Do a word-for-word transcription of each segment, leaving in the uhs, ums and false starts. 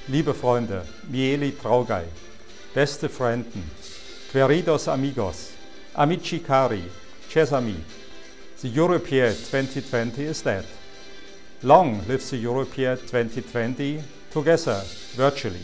Liebe Freunde, mieli traugaj, beste Freunden, queridos amigos, amici cari, cesami, the Europead twenty twenty is dead. Long live the Europead twenty twenty, together, virtually.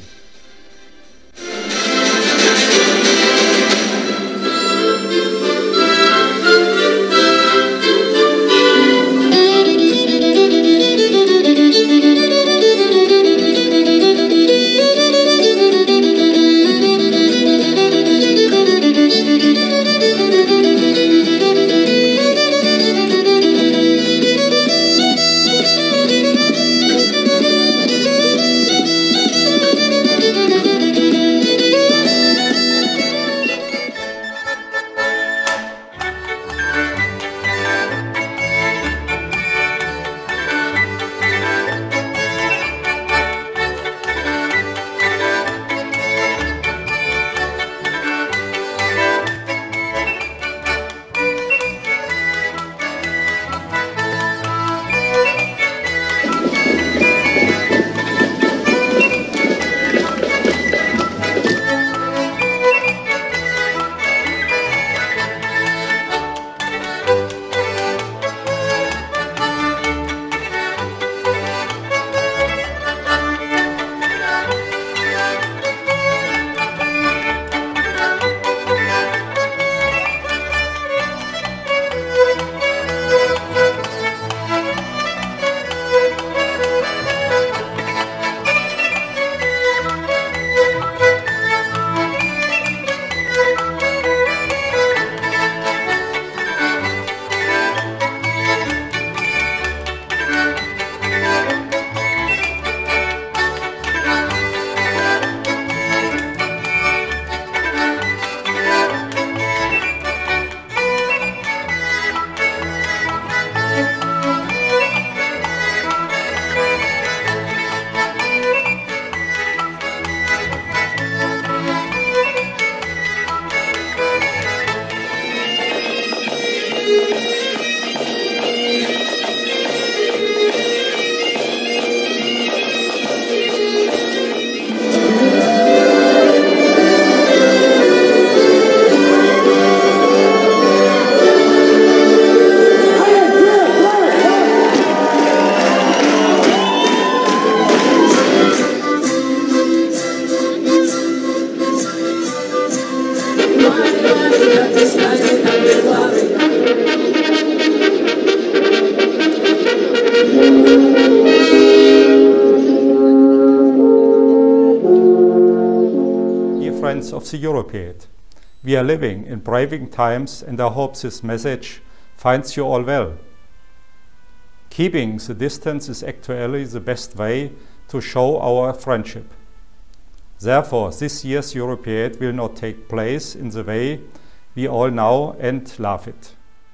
Friends of the Europead, we are living in braving times, and I hope this message finds you all well. Keeping the distance is actually the best way to show our friendship. Therefore, this year's Europead will not take place in the way we all know and love it.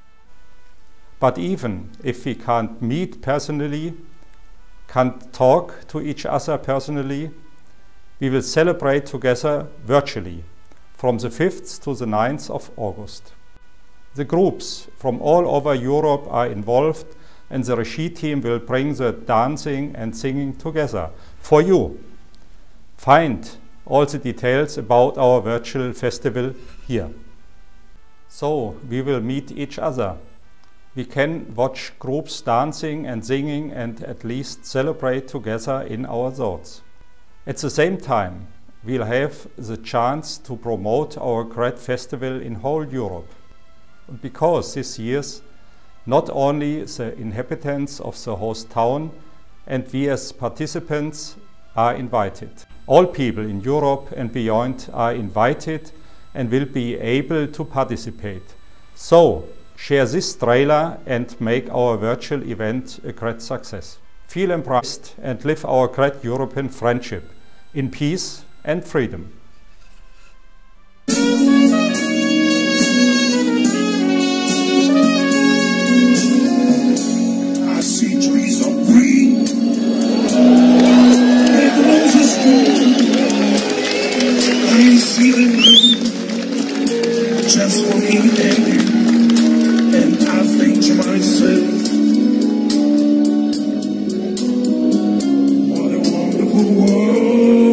But even if we can't meet personally, can't talk to each other personally, we will celebrate together virtually from the fifth to the ninth of August. The groups from all over Europe are involved, and the Regie team will bring the dancing and singing together for you. Find all the details about our virtual festival here. So we will meet each other. We can watch groups dancing and singing and at least celebrate together in our thoughts. At the same time, we'll have the chance to promote our great festival in whole Europe. Because this year's not only the inhabitants of the host town and we as participants are invited. All people in Europe and beyond are invited and will be able to participate. So, share this trailer and make our virtual event a great success. Feel embraced and live our great European friendship in peace and freedom. I see trees of green and roses too. I see them blue just for me and you, and I think to myself, what a wonderful world.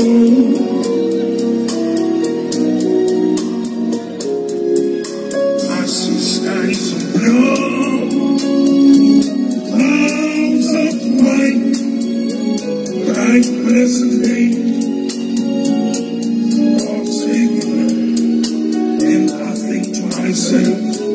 myself.